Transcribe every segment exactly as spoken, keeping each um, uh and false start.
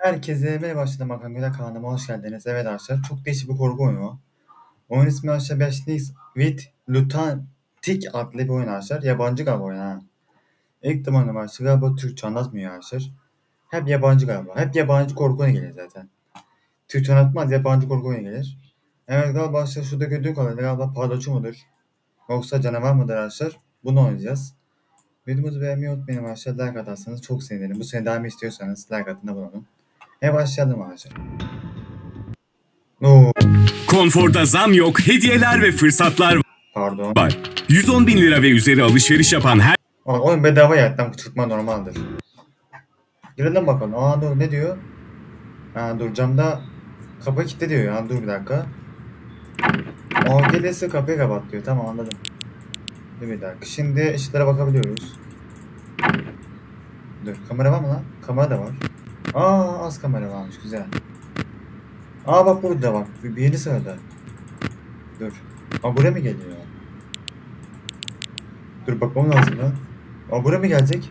Herkese merhaba başladım Akangö'de kanalıma hoş geldiniz. Evet arkadaşlar çok değişik bir korku oyunu. Oyun ismi arkadaşlar Beş Nights with Lunatic adlı bir oyun arkadaşlar. Yabancı galiba oyun ha. İlk defa oynadım arkadaşlar galiba Türkçe anlatmıyor arkadaşlar. Hep yabancı galiba. Hep yabancı korku oyunu gelir zaten. Türkçe anlatmaz yabancı korku oyunu gelir. Evet galiba arkadaşlar şurada gördüğüm kadarıyla galiba palyaço mudur? Yoksa canavar mıdır arkadaşlar? Bunu oynayacağız. Videomuzu beğenmeyi unutmayın arkadaşlar. Like atarsanız çok sevinirim. Bu sene devam istiyorsanız like atın abone olun. Ve başlayalım arkadaşlar. Oo. Konforda zam yok, hediyeler ve fırsatlar Pardon. var. yüz on bin lira ve üzeri alışveriş yapan her Aa, oyun bedava ya. Tam çıkma normaldir. Girelim bakalım. Aa dur ne diyor? Aa dur camda kapı kilitli diyor ya. Dur bir dakika. Aa gelirse kapıyı kapat diyor. Tamam anladım. Dur bir dakika. Şimdi ışıklara bakabiliyoruz. Dur kamera var mı lan? Kamera da var. Aa az kamera varmış. Güzel. Aa bak burada bak. Bir, bir yeni sırada. Dur. Aa buraya mı geliyor? Dur bakmam lazım lan. Aa buraya mı gelecek?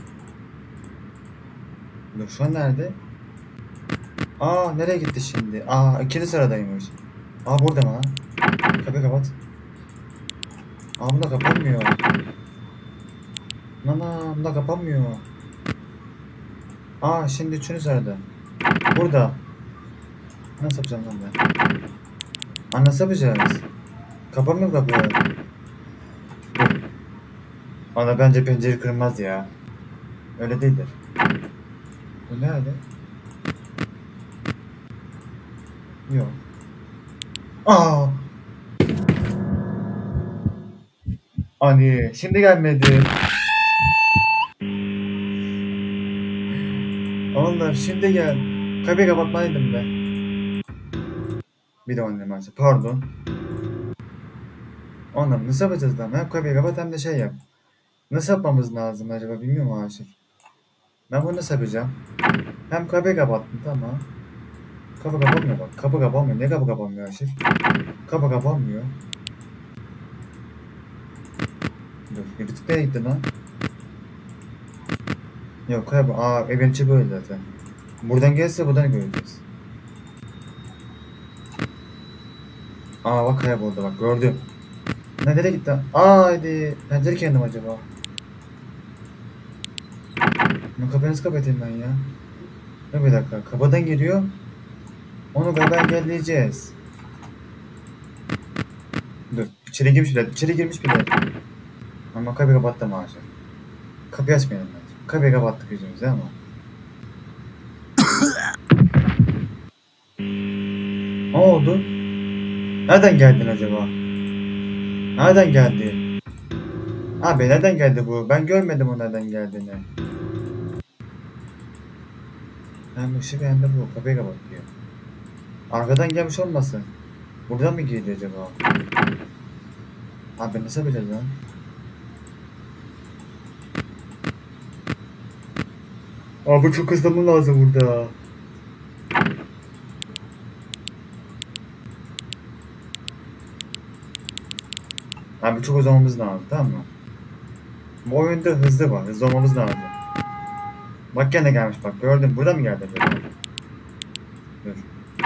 Dur şu an nerede? Aa nereye gitti şimdi? Aa ikinci sıradaymış. Aa burada mı lan? Kapıyı kapat. Aa bunda kapanmıyor. Nana bunda kapanmıyor. Aa şimdi üçüncü sırada. Burada. Nasıl yapacağım lan ben? Aa nasıl yapacağız? Kapanmıyor kapı. Ana bence pencere kırılmaz ya. Öyle değildir. Bu nerede? Yok. Aa! Hani şimdi gelmedi. Allah şimdi gel. Kapıyı kapatmalıydım ben. Bir de oynayayım açık. Pardon. Oğlum nasıl yapacağız lan? Hem kapıyı kapat hem de şey yap. Nasıl yapmamız lazım acaba bilmiyorum Aşır. Ben bunu nasıl yapacağım? Hem kapıyı kapattım tamam. Kapı kapanmıyor bak. Kapı kapanmıyor. Ne kapı kapanmıyor Aşır? Kapı kapanmıyor. Dur. Yürütük nereye gitti lan? Yok kapı. Aa evin içi böyle zaten. Buradan gelse buradan göreceğiz. Aa bak kayboldu bak gördüm. Ne nereye gitti? Aa hadi. Pencere kendim acaba. Bu kapıyı nasıl kapatayım ben ya? Dur bir dakika. Kapıdan geliyor. Onu galiba engelleyeceğiz. Dur. İçeri girmiş bile. İçeri girmiş bile. Ama kapıyı kapattım ağaca. Kapıyı açmayalım bence. Kapıyı kapattık yüzümüze ama. Ne oldu? Nereden geldin acaba? Nereden geldi? Abi nereden geldi bu? Ben görmedim o nereden geldiğini. Hem ışık hem de bu. Kapıyı kapatıyor. Arkadan gelmiş olmasın? Buradan mı geliyor acaba? Abi nasıl bileceğiz lan? Abi çok hızlanmam lazım burada. Abi çok hızlanmamız lazım tamam mı? Bu oyunda hızlı var. Hızlı olmamız lazım. Bak gene gelmiş bak gördüm. Burada mı geldi acaba? Dur.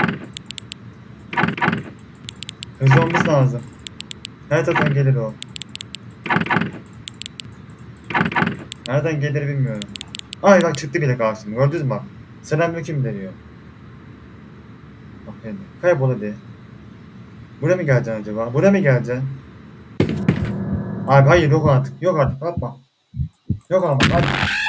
Hızlı olmamız lazım. Her taraftan gelir o. Nereden gelir bilmiyorum. Ay bak çıktı bile karşıma. Gördünüz mü bak. Selamünaleyküm diyor. Bak hadi. Kaybol hadi. Buraya mı geleceksin acaba? Buraya mı geleceksin? Abi hayır yok artık. Yok artık yapma. Yok ama hadi.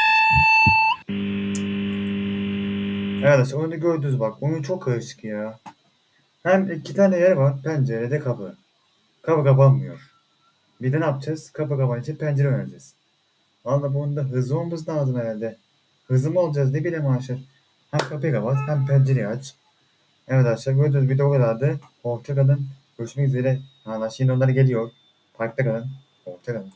Evet oyunu gördünüz bak. Oyun çok karışık ya. Hem iki tane yer var. Pencerede kapı. Kapı kapanmıyor. Bir de ne yapacağız? Kapı kapan için pencere önereceğiz. Valla bunda hızlı olmamız lazım herhalde. Hızlı mı olacağız ne bileyim Aşır. Hem kapıyı kapat hem pencereyi aç. Evet arkadaşlar gördüğünüz video o kadardı. Hoşça kalın. Görüşmek üzere. Hala şimdi onlar geliyor. Parkta kalın. Hoşça kalın.